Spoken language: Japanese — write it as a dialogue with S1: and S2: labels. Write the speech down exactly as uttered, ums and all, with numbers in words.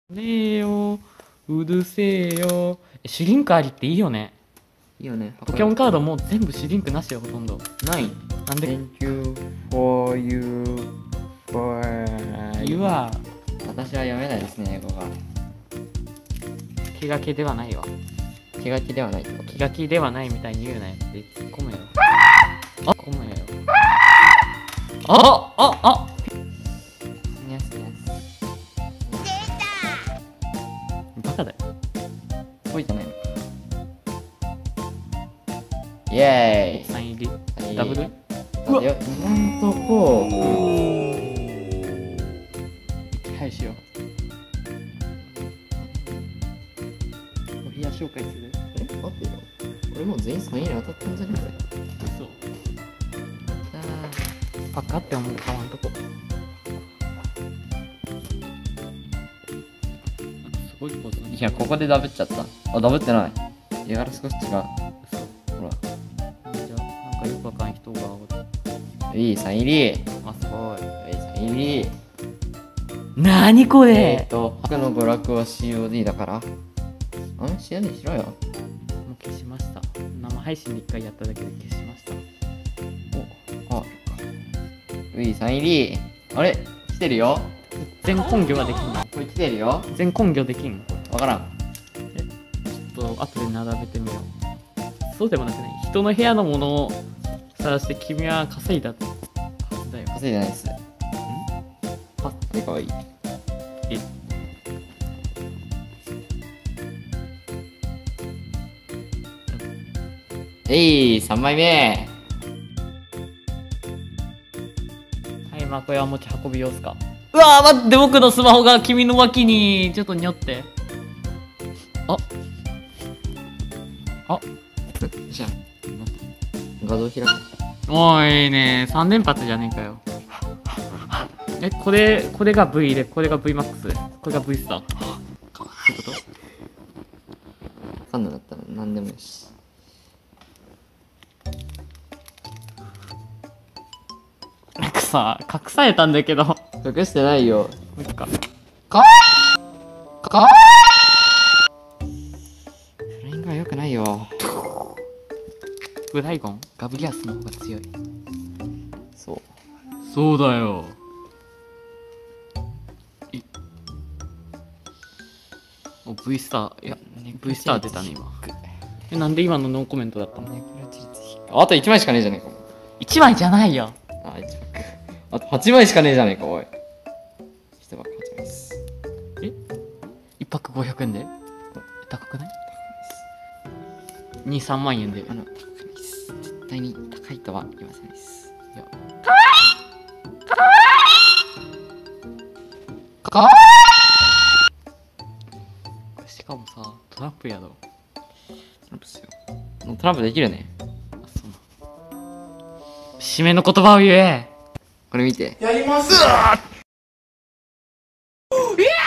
S1: ねえよ、うるせえよ。えシュリンクありっていいよね。
S2: いいよね。
S1: ポケモンカードもう全部シュリンクなしよ、ほとんど。
S2: ない。
S1: なんで
S2: Thank you for you for
S1: you は
S2: 私は読めないですね、英語が。
S1: 気が気ではないわ。
S2: 気が気ではないってこと。
S1: 気が気ではないみたいに言うなよって突っ込むよ。あっ込むよ。あああ
S2: にゃすにゃす。
S1: バカだよ。
S2: こいじゃないの。イエーイ。
S1: サイン入り
S2: はい
S1: ダブル
S2: うわ、今んとこ
S1: はいしよう。お部屋紹介する。
S2: え、待ってよ。俺もう全員サイン入り当たったんじゃねえかよ。
S1: そうパカって思う買わんとこ。すごいポーズ。
S2: いや、ここでダブっちゃった。あ、ダブってない。絵柄少し違う。ほら。
S1: じゃあなんかよくわかん人が
S2: いいサイン入り。
S1: あすごい。
S2: はい、サイン入り。
S1: なにこ
S2: え
S1: れ
S2: っと、僕の娯楽は シーオーディー だから。ん ?シーオーディー しろよ。
S1: もう消しました。生配信で一回やっただけで消しました。
S2: お、あ、うい、サイン入り。あれ来てるよ。
S1: 全根拠はできんの。
S2: これ来てるよ。
S1: 全根拠できんの。
S2: わからん。
S1: ちょっと後で並べてみよう。そうでもなくない。人の部屋のものを探して君は稼いだはずだよ。
S2: 稼いでないっす。ん
S1: あ、
S2: え、かわいい。
S1: え
S2: えい、さんまいめ。
S1: はい、まあこれは持ち運び様子か。うわー待って、僕のスマホが君の脇にちょっとにょって。ああ
S2: じゃあ、画像開く。
S1: おいねさん連発じゃねえかよ。え、これ、これが V で、これが ブイマックス、これが V スター。そういうこ
S2: わかんなかったら何でもいいし。
S1: となんかさ、隠されたんだけど。
S2: 隠してないよ。
S1: なんか、
S2: かわいいかわいいフライングは良くないよ。
S1: ブライゴン、ガブリアスの方が強い。
S2: そう。
S1: そうだよ。いお、V スター、いや、V スター出たね、今。え、なんで今のノーコメントだったの？
S2: あといちまいしかねえじゃねえか。
S1: いちまいじゃないよ。
S2: あ、いちまい。あとはちまいしかねえじゃねえか、おい。一パックはちまいです。
S1: えいっパックごひゃくえんで高くない？ に、さんまん円で。
S2: あの、高いです。絶対に高いとは言わせないです。いや。
S1: かわいいかわいい
S2: かわい
S1: これしかもさ、トランプやろ。
S2: トランプっすよ。もうトランプできるね。
S1: あ、そうな。締めの言葉を言え。
S2: これ見て。
S1: やります。うわーえ